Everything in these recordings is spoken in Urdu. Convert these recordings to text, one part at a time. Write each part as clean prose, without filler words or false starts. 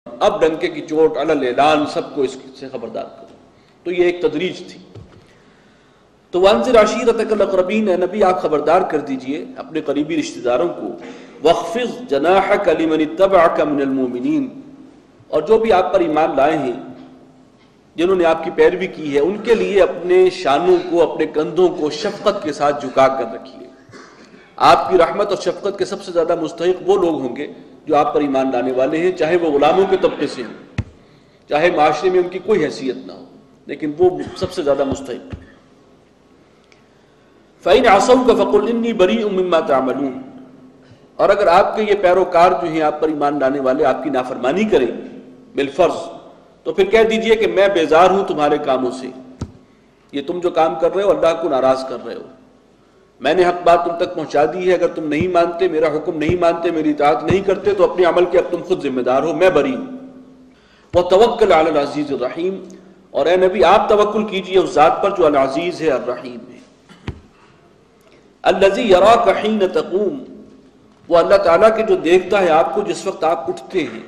اب ڈنکے کی چوٹ علی اعلان سب کو اس سے خبردار کرو. تو یہ ایک تدریج تھی. تو وانذر عشیرتک الاقربین، اے نبی آپ خبردار کر دیجئے اپنے قریبی رشتہ داروں کو. واخفض جناحک لمن اتبعک من المؤمنین، اور جو بھی آپ پر ایمان لائے ہیں، جنہوں نے آپ کی پیروی کی ہے، ان کے لیے اپنے شانوں کو، اپنے کندھوں کو شفقت کے ساتھ جھکا کر رکھیے. آپ کی رحمت اور شفقت کے سب سے زیادہ مستحق وہ لوگ ہوں گے جو آپ پر ایمان لانے والے ہیں، چاہے وہ غلاموں کے طبقے سے ہوں، چاہے معاشرے میں ان کی کوئی حیثیت نہ ہو، لیکن وہ سب سے زیادہ مستحق. فَإِنْ عَصَوْكَ فَقُلْ إِنِّي بَرِيءٌ مِّمَّا تَعْمَلُونَ، اور اگر آپ کے یہ پیروکار جو ہیں، آپ پر ایمان لانے والے، آپ کی نافرمانی کریں بالفرض، تو پھر کہہ دیجئے کہ میں بیزار ہوں تمہارے کاموں سے. یہ تم جو کام کر رہے ہو اللہ کو ناراض کر رہے ہو. میں نے حق بات تم تک پہنچا دی ہے، اگر تم نہیں مانتے، میرا حکم نہیں مانتے، میری اطاعت نہیں کرتے، تو اپنے عمل کے اب تم خود ذمہ دار ہو، میں بری ہوں. وَتَوَكَّلْ عَلَى الْعَزِيزِ الرَّحِيمِ، اور اے نبی آپ توکل کیجئے اس ذات پر جو العزیز ہے، الرحیم ہے. الَّذِي يَرَاكَ حِينَ تَقُومُ، وہ اللہ تعالیٰ کے جو دیکھتا ہے آپ کو جس وقت آپ اٹھتے ہیں.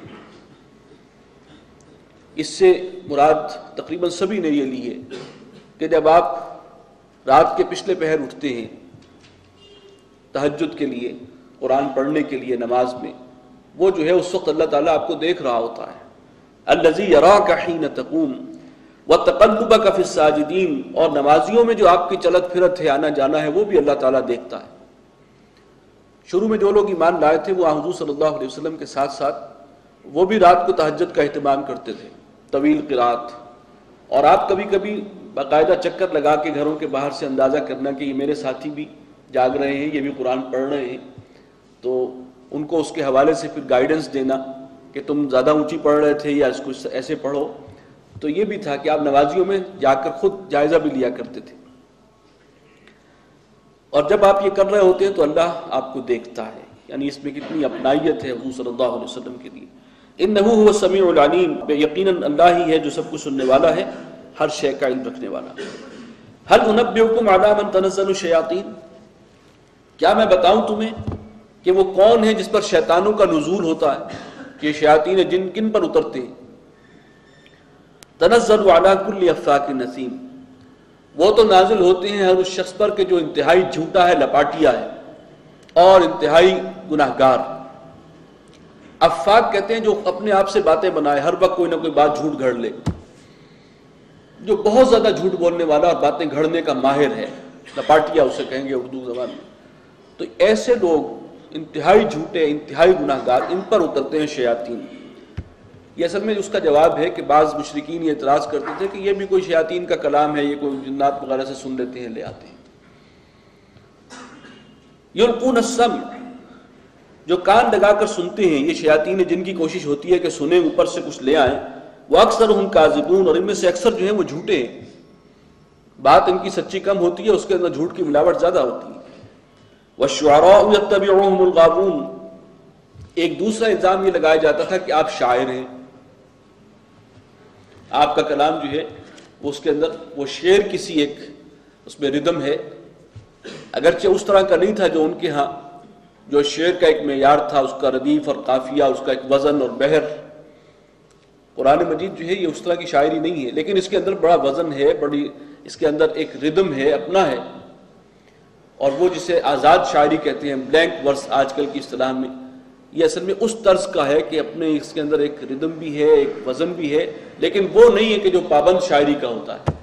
اس سے مراد تقریباً سبھی نے یہ لی ہے کہ جب آپ رات کے پچھلے پہر اٹھتے ہیں تہجد کے لیے، قرآن پڑھنے کے لیے نماز میں، وہ جو ہے اس وقت اللہ تعالیٰ آپ کو دیکھ رہا ہوتا ہے. الَّذِي يَرَاكَ حِينَ تَقُومُ وَتَقَلُّبَكَ فِي السَّاجِدِينَ، اور نمازیوں میں جو آپ کی چلت پھرت ہے، آنا جانا ہے، وہ بھی اللہ تعالیٰ دیکھتا ہے. شروع میں جو لوگ ایمان لائے تھے وہ حضور صلی اللہ علیہ وسلم کے ساتھ ساتھ وہ بھی رات کو تہجد کا اہتمام کرتے تھے، طویل قرات. اور آپ کبھی کبھی باقاعدہ چکر لگا کے گھروں کے باہر سے اندازہ کرنا کہ یہ میرے ساتھی بھی جاگ رہے ہیں، یہ بھی قرآن پڑھ رہے ہیں، تو ان کو اس کے حوالے سے پھر گائیڈنس دینا کہ تم زیادہ اونچی پڑھ رہے تھے یا اس کو ایسے پڑھو. تو یہ بھی تھا کہ آپ نمازیوں میں جا کر خود جائزہ بھی لیا کرتے تھے. اور جب آپ یہ کر رہے ہوتے ہیں تو اللہ آپ کو دیکھتا ہے. یعنی اس میں کتنی اپنائیت ہے حضور صلی اللہ علیہ وسلم کے لیے. انہ هو السمیع العلیم، یقیناً اللہ ہی ہے جو سب کچھ سننے والا ہے، ہر شے کا علم رکھنے والا. هل انبئکم علی من تنزل الشیاطین، کیا میں بتاؤں تمہیں کہ وہ کون ہے جس پر شیطانوں کا نزول ہوتا ہے، کہ شیاطین جن کن پر اترتے ہیں. تنزل علی کل افاک نسیم، وہ تو نازل ہوتے ہیں ہر اس شخص پر کہ جو انتہائی جھوٹا ہے، لپاٹیا ہے اور انتہائی گناہگار. افاک کہتے ہیں جو اپنے آپ سے باتیں بنائے، ہر وقت کوئی نہ کوئی بات جھوٹ گھڑ لے، جو بہت زیادہ جھوٹ بولنے والا اور باتیں گھڑنے کا ماہر ہے، لپاٹیا اسے کہیں گے اردو زبان میں. تو ایسے لوگ انتہائی جھوٹے، انتہائی گناہگار، ان پر اترتے ہیں شیاطین. یہ اصل میں اس کا جواب ہے کہ بعض مشرکین یہ اعتراض کرتے تھے کہ یہ بھی کوئی شیاطین کا کلام ہے، یہ کوئی جنات وغیرہ سے سن لیتے ہیں، لے آتے ہیں. یلقون السمع، جو کان لگا کر سنتے ہیں، یہ شیاطین جن کی کوشش ہوتی ہے کہ سنیں، اوپر سے کچھ لے آئیں. واکثرهم کاذبون، اور ان میں سے اکثر جو ہیں وہ جھوٹے ہیں. بات ان کی سچی کم ہوتی ہے، اس کے اندر جھوٹ کی ملاوٹ زیادہ ہوتی ہے. والشعراء يتبعهم الغاوون، ایک دوسرا الزام یہ لگایا جاتا تھا کہ آپ شاعر ہیں، آپ کا کلام جو ہے وہ اس کے اندر وہ شعر کسی ایک اس میں ردم ہے، اگرچہ اس طرح کا نہیں تھا جو ان کے ہاں، جو شعر کا ایک معیار تھا، اس کا ردیف اور قافیہ، اس کا ایک وزن اور بحر. قرآن مجید جو ہے یہ اس طرح کی شاعری نہیں ہے، لیکن اس کے اندر بڑا وزن ہے، بڑی اس کے اندر ایک ردم ہے، اپنا ہے. اور وہ جسے آزاد شاعری کہتے ہیں، بلینک ورس آج کل کی اصطلاح میں، یہ اصل میں اس طرز کا ہے کہ اپنے اس کے اندر ایک ردم بھی ہے، ایک وزن بھی ہے، لیکن وہ نہیں ہے کہ جو پابند شاعری کا ہوتا ہے.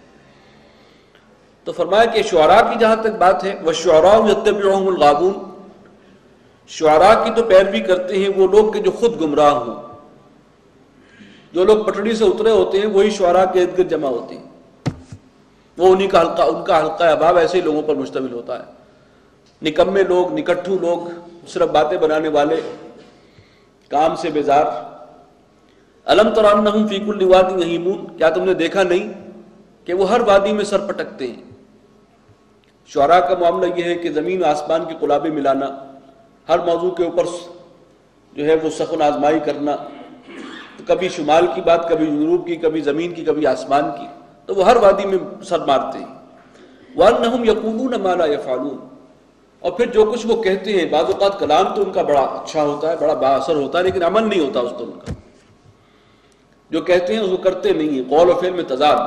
تو فرمایا کہ شعراء کی جہاں تک بات ہے، وَالشُّعَرَاءُ يَتَّبِعُهُمُ الْغَاوُونَ، شعراء کی تو پیروی کرتے ہیں وہ لوگ کہ جو خود گمراہ ہوں. جو لوگ پٹڑی سے اترے ہوتے ہیں وہی شعراء کے ارد گرد جمع ہوتے ہیں، وہ انہی کا حلقہ، ان کا حلقہ احباب ایسے ہی لوگوں پر مشتمل ہوتا ہے. نکمے لوگ، نکٹھو لوگ، صرف باتیں بنانے والے، کام سے بیزار. الم تر انہم فی کل واد یہیمون، کیا تم نے دیکھا نہیں کہ وہ ہر وادی میں سر پٹکتے ہیں. شعراء کا معاملہ یہ ہے کہ زمین و آسمان کے قلابے ملانا، ہر موضوع کے اوپر جو ہے وہ سخن آزمائی کرنا، کبھی شمال کی بات، کبھی جنوب کی، کبھی زمین کی، کبھی آسمان کی، تو وہ ہر وادی میں سر مارتے ہیں. وَأَنَّهُمْ يَقُولُونَ مَا لَا يَفْعَلُونَ، اور پھر جو کچھ وہ کہتے ہیں، بعض اوقات کلام تو ان کا بڑا اچھا ہوتا ہے، بڑا با اثر ہوتا ہے، لیکن عمل نہیں ہوتا اس پر ان کا. جو کہتے ہیں اس کو کرتے نہیں ہیں، قول و فعل میں تضاد.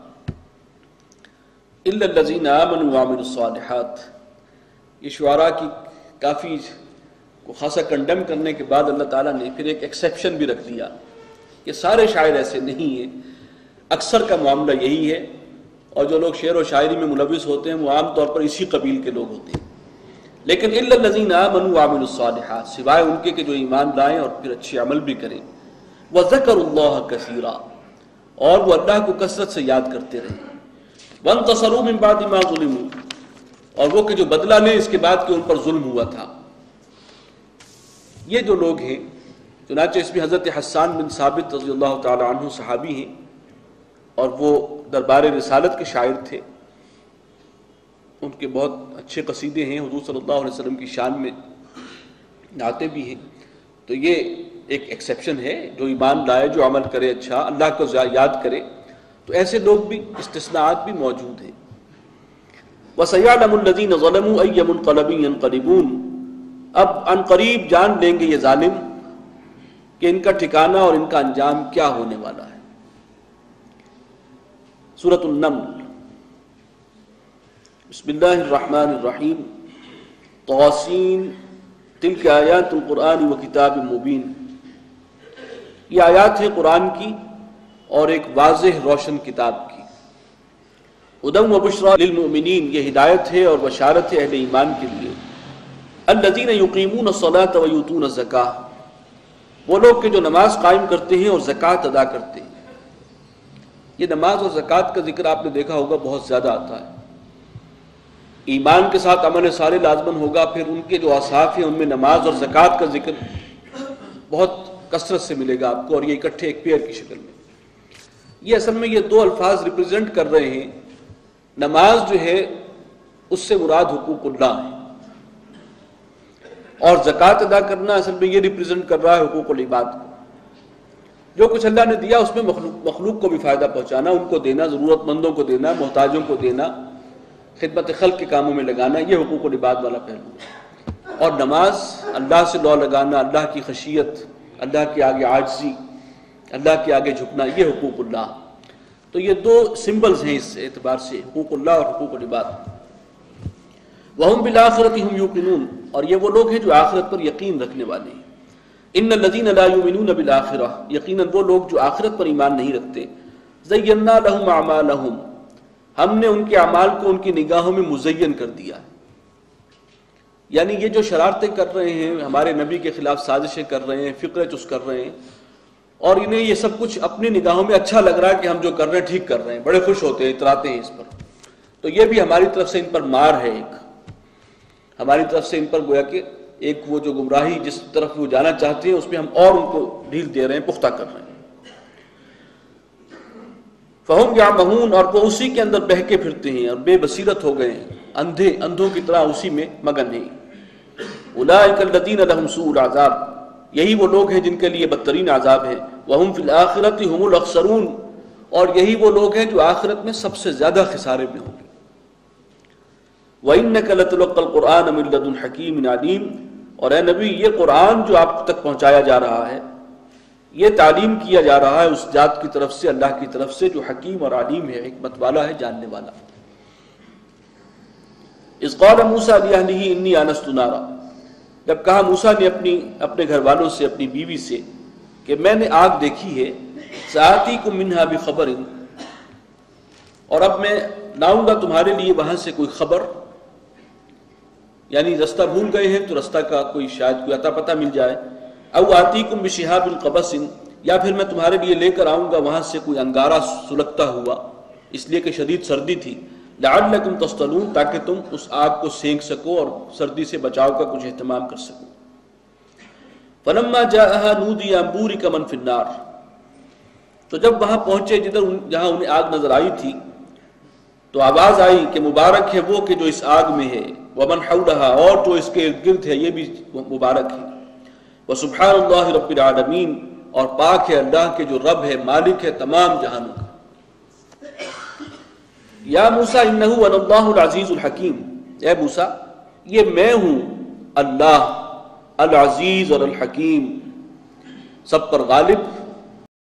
الا الذین آمنوا وعملوا الصالحات. یہ شعراء کی کافی کو خاصا کنڈم کرنے کے بعد اللہ تعالیٰ نے پھر ایک ایکسیپشن بھی رکھ دیا کہ سارے شاعر ایسے نہیں ہیں، اکثر کا معاملہ یہی ہے، اور جو لوگ شعر و شاعری میں ملوث ہوتے ہیں وہ عام طور پر اسی قبیل کے لوگ ہوتے ہیں. لیکن الا الذین آمنوا وعملوا الصالحات، سوائے ان کے کہ جو ایمان لائیں اور پھر اچھے عمل بھی کریں. وذکروا اللہ کثیرا، اور وہ اللہ کو کثرت سے یاد کرتے رہے. وانتصروا من بعد ما ظلموا، اور وہ کہ جو بدلہ لیں اس کے بعد کہ ان پر ظلم ہوا تھا. یہ جو لوگ ہیں، چنانچہ اس میں حضرت حسان بن ثابت رضی اللہ تعالی عنہ صحابی ہیں، اور وہ دربار رسالت کے شاعر تھے. ان کے بہت اچھے قصیدے ہیں، حضور صلی اللہ علیہ وسلم کی شان میں نعتیں بھی ہیں. تو یہ ایک ایکسیپشن ہے، جو ایمان لائے، جو عمل کرے اچھا، اللہ کو یاد کرے. تو ایسے لوگ بھی، استثناءات بھی موجود ہیں. وَسَيَعْلَمُ الَّذِينَ ظَلَمُوا أَيَّ مُنْقَلَبٍ يَنْقَلِبُونَ، اب ان قریب جان لیں گے یہ ظالم کہ ان کا ٹھکانہ اور ان کا انجام کیا ہونے والا ہے. سورۃ النمل. بسم اللہ الرحمن الرحیم. طاسین تلک آیات القرآن و کتاب مبین. یہ آیات ہیں قرآن کی اور ایک واضح روشن کتاب کی. ہدی و بشریٰ للمؤمنین، یہ ہدایت ہے اور بشارت ہے اہل ایمان کے لیے. الذین یقیمون الصلاۃ و یؤتون الزکاۃ، وہ لوگ کہ جو نماز قائم کرتے ہیں اور زکوٰۃ ادا کرتے ہیں. یہ نماز اور زکوٰۃ کا ذکر آپ نے دیکھا ہوگا بہت زیادہ آتا ہے. ایمان کے ساتھ عمل صالح لازمن ہوگا، پھر ان کے جو اوصاف ہیں ان میں نماز اور زکوٰۃ کا ذکر بہت کثرت سے ملے گا آپ کو، اور یہ اکٹھے ایک پیئر کی شکل میں. یہ اصل میں یہ دو الفاظ ریپرزینٹ کر رہے ہیں. نماز جو ہے اس سے مراد حقوق اللہ ہے، اور زکوٰۃ ادا کرنا اصل میں یہ ریپرزینٹ کر رہا ہے حقوق العباد کو. جو کچھ اللہ نے دیا اس میں مخلوق کو بھی فائدہ پہنچانا، ان کو دینا، ضرورت مندوں کو دینا، محتاجوں کو دینا، خدمت خلق کے کاموں میں لگانا، یہ حقوق العباد والا پہلو ہے. اور نماز اللہ سے لو لگانا، اللہ کی خشیت، اللہ کے آگے عاجزی، اللہ کے آگے جھکنا، یہ حقوق اللہ. تو یہ دو سمبلز ہیں اس اعتبار سے، حقوق اللہ اور حقوق العباد. وَهُمْ بِالْآخِرَةِ هُمْ يُوقِنُونَ، اور یہ وہ لوگ ہیں جو آخرت پر یقین رکھنے والے ہیں. ان الذین لا یؤمنون بالآخرہ، یقیناً وہ لوگ جو آخرت پر ایمان نہیں رکھتے. زینا لہم اعمالہم، ہم نے ان کے اعمال کو ان کی نگاہوں میں مزین کر دیا. یعنی یہ جو شرارتیں کر رہے ہیں، ہمارے نبی کے خلاف سازشیں کر رہے ہیں، فکرے چس کر رہے ہیں، اور انہیں یہ سب کچھ اپنی نگاہوں میں اچھا لگ رہا ہے کہ ہم جو کر رہے ہیں ٹھیک کر رہے ہیں، بڑے خوش ہوتے ہیں، اتراتے ہیں اس پر. تو یہ بھی ہماری طرف سے ان پر مار ہے، ایک ہماری طرف سے ان پر گویا کہ ایک وہ جو گمراہی جس طرف وہ جانا چاہتے ہیں اس میں ہم اور ان کو ڈھیل دے رہے ہیں، پختہ کر رہے ہیں. فہم یعمہون، اور وہ اسی کے اندر بہکے پھرتے ہیں اور بے بصیرت ہو گئے ہیں، اندھوں کی طرح اسی میں مگن ہیں. اولئک الذین لہم سوء العذاب، یہی وہ لوگ ہیں جن کے لیے بدترین عذاب ہے. وہم فی الآخرۃ ھم الاخسرون، اور یہی وہ لوگ ہیں جو آخرت میں سب سے زیادہ خسارے میں ہوں گے. وَإِنَّكَ لَتُلَقَّى الْقُرْآنَ مِن لَّدُنْ حَكِيمٍ عَلِيمٍ، اور اے نبی یہ قرآن جو آپ تک پہنچایا جا رہا ہے، یہ تعلیم کیا جا رہا ہے اس ذات کی طرف سے، اللہ کی طرف سے جو حکیم اور علیم ہے، حکمت والا ہے، جاننے والا. اذ قال موسیٰ لأہلہ انی آنست نارا، جب کہا موسیٰ نے اپنے گھر والوں سے، اپنی بیوی سے کہ میں نے آگ دیکھی ہے. سآتیکم منہا بخبر، اور اب میں لاؤں گا تمہارے لیے وہاں سے کوئی خبر. یعنی رستہ بھول گئے ہیں تو رستہ کا کوئی شاید کوئی عطا پتہ مل جائے. او آتیکم بشہاب قبس، یا پھر میں تمہارے لیے لے کر آؤں گا وہاں سے کوئی انگارہ سلگتا ہوا، اس لیے کہ شدید سردی تھی. لعلکم تصطلون، تاکہ تم اس آگ کو سینک سکو اور سردی سے بچاؤ کا کچھ اہتمام کر سکو. فلما جاءها نودی ان بورک من فی النار، تو جب وہاں پہنچے جہاں انہیں آگ نظر آئی تھی تو آواز آئی کہ مبارک ہے وہ کہ جو اس آگ میں ہے، ومن حولہا، اور جو اس کے ارد گرد ہے یہ بھی مبارک ہے. وسبحان اللہ رب العالمین، اور پاک ہے اللہ کے جو رب ہے، مالک ہے تمام جہانوں کا. یا موسیٰ انہ انا اللہ العزیز الحکیم، اے موسیٰ یہ میں ہوں اللہ العزیز اور الحکیم، سب پر غالب